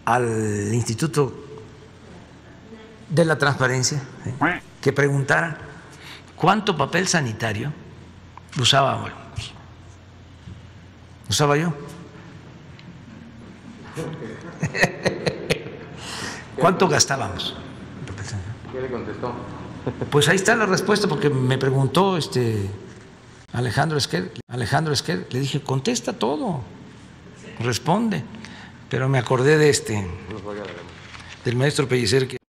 al Instituto de la Transparencia, que preguntara cuánto papel sanitario usaba yo. ¿Cuánto gastábamos? ¿Qué le contestó? Pues ahí está la respuesta, porque me preguntó Alejandro Esquer. Le dije, contesta todo, responde. Pero me acordé del maestro Pellicer, que